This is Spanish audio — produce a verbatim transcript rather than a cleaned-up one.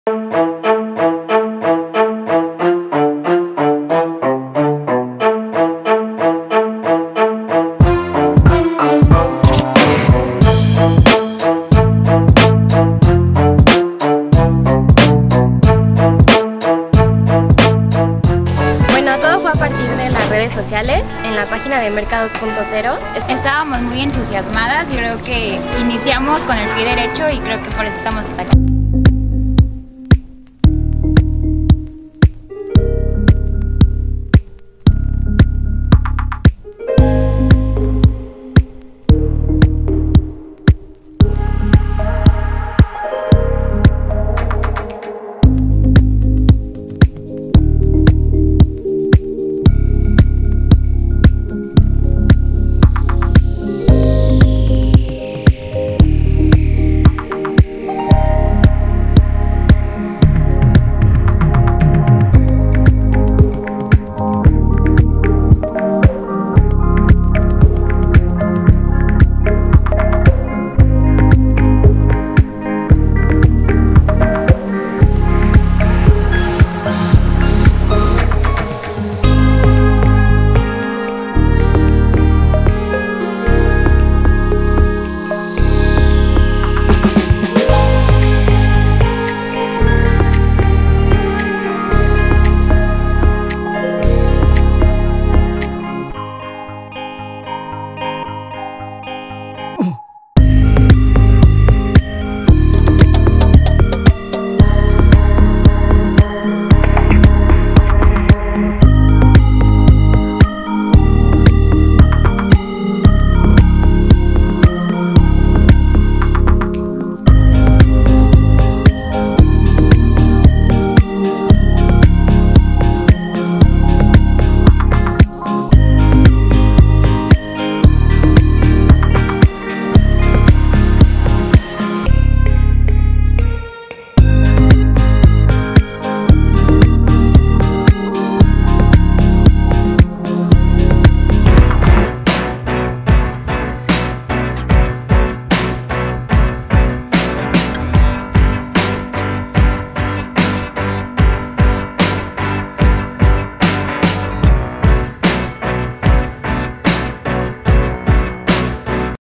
Redes sociales, en la página de Mercados punto cero. Estábamos muy entusiasmadas y creo que iniciamos con el pie derecho y creo que por eso estamos hasta aquí.